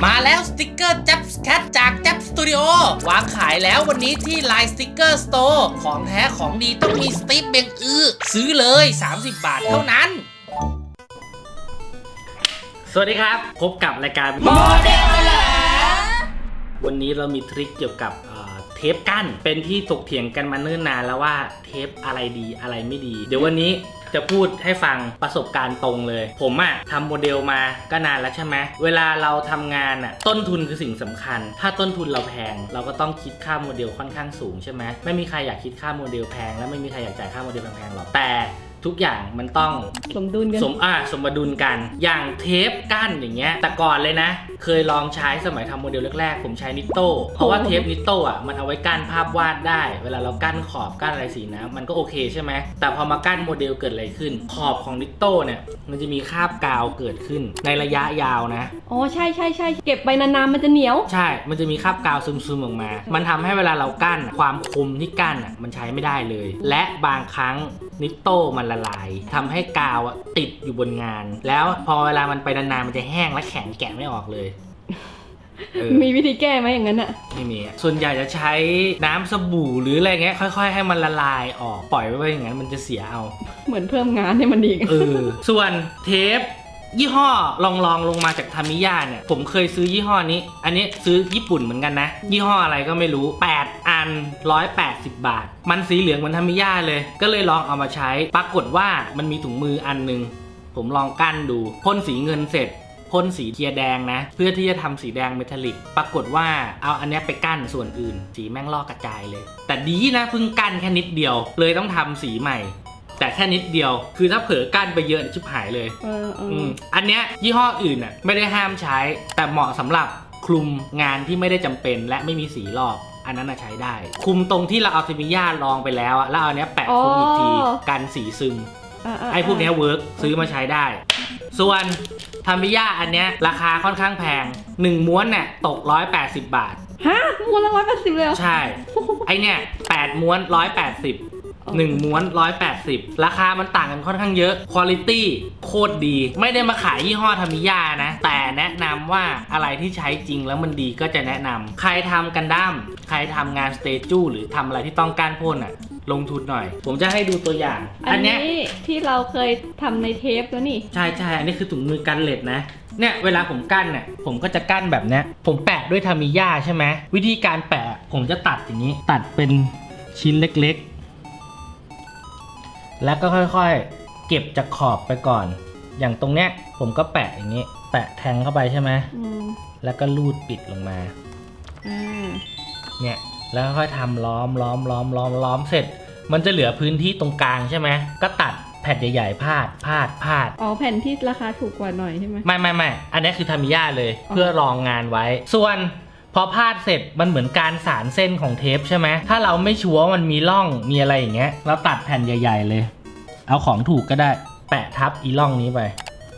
มาแล้วสติกเกอร์จับแคทจากจับสตูดิโอวางขายแล้ววันนี้ที่ไลน์สติกเกอร์สโตร์ของแท้ของดีต้องมีสตีฟเบงซื้อเลย30 บาทเท่านั้นสวัสดีครับพบกับรายการโมเดลเหรอวันนี้เรามีทริคเกี่ยวกับเทปกั้นเป็นที่ถกเถียงกันมาเนิ่นนานแล้วว่าเทปอะไรดีอะไรไม่ดีเดี๋ยววันนี้จะพูดให้ฟังประสบการณ์ตรงเลยผมทำโมเดลมาก็นานแล้วใช่ไหมเวลาเราทำงานต้นทุนคือสิ่งสำคัญถ้าต้นทุนเราแพงเราก็ต้องคิดค่าโมเดลค่อนข้างสูงใช่ไหมไม่มีใครอยากคิดค่าโมเดลแพงและไม่มีใครอยากจ่ายค่าโมเดลแพงหรอกแต่ทุกอย่างมันต้องสมดุลกันสมดุลกันอย่างเทปกั้นอย่างเงี้ยแต่ก่อนเลยนะเคยลองใช้สมัยทำโมเดลแรกๆผมใช้นิโต้เพราะว่าเทปนิโต้มันเอาไว้กั้นภาพวาดได้เวลาเรากั้นขอบกั้นอะไรสีนะมันก็โอเคใช่ไหมแต่พอมากั้นโมเดลเกิดอะไรขึ้นขอบของนิโต้เนี่ยมันจะมีคราบกาวเกิดขึ้นในระยะยาวนะอ๋อใช่เก็บไปนานๆมันจะเหนียวใช่มันจะมีคราบกาวซึมๆออกมามันทำให้เวลาเรากั้นความคมที่กั้นมันใช้ไม่ได้เลยและบางครั้งนิโต้มันละลายทำให้กาวติดอยู่บนงานแล้วพอเวลามันไปนานๆมันจะแห้งและแข็งแกะไม่ออกเลยมีวิธีแก้ไหมอย่างนั้นไม่มีส่วนใหญ่จะใช้น้ำสบู่หรืออะไรเงี้ยค่อยๆให้มันละลายออกปล่อยไว้อย่างนั้นมันจะเสียเอาเหมือนเพิ่มงานให้มันอีกส่วนเทปยี่ห้อลองลงมาจากทามิยาเนี่ยผมเคยซื้อยี่ห้อนี้อันนี้ซื้อญี่ปุ่นเหมือนกันนะยี่ห้ออะไรก็ไม่รู้8อัน180 บาทมันสีเหลืองเหมือนทามิยาเลยก็เลยลองเอามาใช้ปรากฏว่ามันมีถุงมืออันนึงผมลองกั้นดูพ่นสีเงินเสร็จพ่นสีเทียแดงนะเพื่อที่จะทำสีแดงเมทัลลิกปรากฏว่าเอาอันนี้ไปกั้นส่วนอื่นสีแม่งลอกกระจายเลยแต่ดีนะเพิ่งกั้นแค่นิดเดียวเลยต้องทำสีใหม่แต่แค่นิดเดียวคือถ้าเผลอกั้นไปเยอะชิบหายเลยอันเนี้ยยี่ห้ออื่นไม่ได้ห้ามใช้แต่เหมาะสำหรับคลุมงานที่ไม่ได้จำเป็นและไม่มีสีลอกอันนั้นใช้ได้คุมตรงที่เราเอาทามิยาลองไปแล้วแล้วเอาเนี้ยแปะคุมอีกทีกันสีซึมไอ้พวกนี้เวิร์กซื้อมาใช้ได้ส่วนทามิยาอันเนี้ยราคาค่อนข้างแพง1ม้วนเนี่ยตก180 บาทฮะม้วนละ180เลยเหรอใช่ไอเนี่ย8ม้วน180 1ม้วน180ราคามันต่างกันค่อนข้างเยอะคุณภาพโคตรดีไม่ได้มาขายยี่ห้อทามิยานะแต่แนะนำว่าอะไรที่ใช้จริงแล้วมันดีก็จะแนะนำใครทำกันดั้มใครทำงานสเตจูหรือทำอะไรที่ต้องการพ่นลงทุนหน่อยผมจะให้ดูตัวอย่างอันนี้ที่เราเคยทำในเทปแล้วนี่ใช่อันนี้คือถุงมือกันเหล็กนะเนี่ยเวลาผมกั้นเนี่ยผมก็จะกั้นแบบนี้ผมแปะด้วยทามิยาใช่ไหมวิธีการแปะผมจะตัดอย่างนี้ตัดเป็นชิ้นเล็กๆแล้วก็ค่อยๆเก็บจากขอบไปก่อนอย่างตรงเนี้ยผมก็แปะอย่างนี้แปะแทงเข้าไปใช่ไหมแล้วก็ลูดปิดลงมาเนี่ยแล้วค่อยทำล้อมเสร็จมันจะเหลือพื้นที่ตรงกลางใช่ไหมก็ตัดแผ่นใหญ่ๆพาดอ๋อแผ่นที่ราคาถูกกว่าหน่อยใช่ไหมไม่อันนี้คือทามิยาเลยเพื่อรองงานไว้ส่วนพอพาดเสร็จมันเหมือนการสานเส้นของเทปใช่ไหมถ้าเราไม่ชัวร์มันมีร่องมีอะไรอย่างเงี้ยเราตัดแผ่นใหญ่ๆเลยเอาของถูกก็ได้แปะทับอีร่องนี้ไป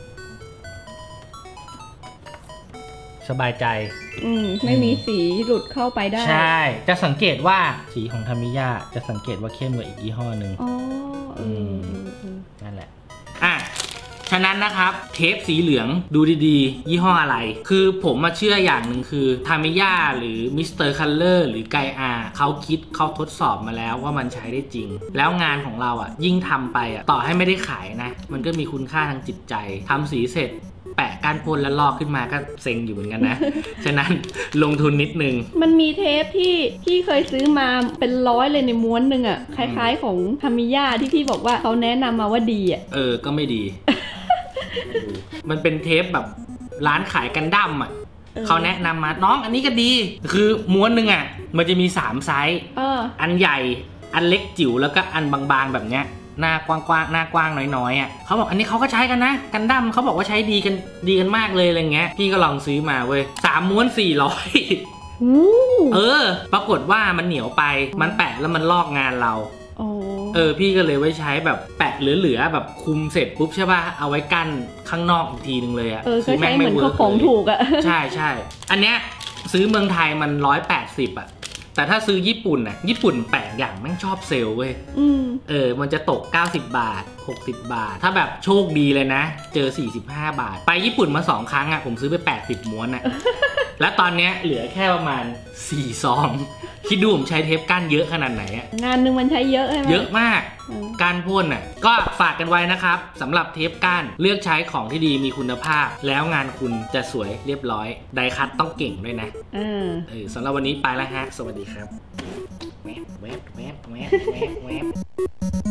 สบายใจไม่มีสีหลุดเข้าไปได้ใช่จะสังเกตว่าสีของทามิยาจะสังเกตว่าเข้มกว่าอีกยี่ห้อหนึ่งนั่นแหละฉะนั้นนะครับเทปสีเหลืองดูดีๆยี่ห้ออะไรคือผมมาเชื่ออย่างหนึ่งคือทามิยาหรือมิสเตอร์คัลเลอร์หรือไกอาเขาทดสอบมาแล้วว่ามันใช้ได้จริงแล้วงานของเรายิ่งทำไปต่อให้ไม่ได้ขายนะมันก็มีคุณค่าทางจิตใจทำสีเสร็จแปะก้านพ่นแล้วลอกขึ้นมาก็เซ็งอยู่เหมือนกันนะฉะนั้นลงทุนนิดนึงมันมีเทปที่พี่เคยซื้อมาเป็น100เลยในม้วนหนึ่งคล้ายๆของทามิยาที่พี่บอกว่าเขาแนะนำมาว่าดีก็ไม่ดี มันเป็นเทปแบบร้านขายกันดั้มเขาแนะนำมาน้องอันนี้ก็ดีคือม้วนหนึ่งมันจะมี3ไซส์อันใหญ่อันเล็กจิ๋วแล้วก็อันบางๆแบบเนี้ยหน้ากว้างๆหน้ากว้างน้อยๆเขาบอกอันนี้เขาก็ใช้กันนะกันดั้มเขาบอกว่าใช้ดีกันมากเลยอะไรเงี้ยพี่ก็ลองซื้อมาเว้ย3ม้วน400ปรากฏว่ามันเหนียวไปมันแปะแล้วมันลอกงานเราพี่ก็เลยไว้ใช้แบบแปะเหลือๆแบบคุมเสร็จปุ๊บใช่ป่ะเอาไว้กั้นข้างนอกอีกทีนึงเลยคือแม่งไม่เวิร์กของถูกใช่อันเนี้ยซื้อเมืองไทยมัน180 แต่ถ้าซื้อญี่ปุ่นน่ะญี่ปุ่นแปลกอย่างแม่งชอบเซลล์เว้ยมันจะตก90 บาท60 บาทถ้าแบบโชคดีเลยนะเจอ45 บาทไปญี่ปุ่นมา2 ครั้งอ่ะผมซื้อไป80 ม้วนอ่ะ แล้วตอนเนี้ยเหลือแค่ประมาณ4 ซองคิดดูผมใช้เทปก้านเยอะขนาดไหนอะงานนึงมันใช้เยอะใช่ไหมเยอะมากการพ่นน่ะก็ฝากกันไว้นะครับสำหรับเทปก้านเลือกใช้ของที่ดีมีคุณภาพแล้วงานคุณจะสวยเรียบร้อยไดคัตต้องเก่งด้วยนะสำหรับวันนี้ไปแล้วฮะสวัสดีครับแวบ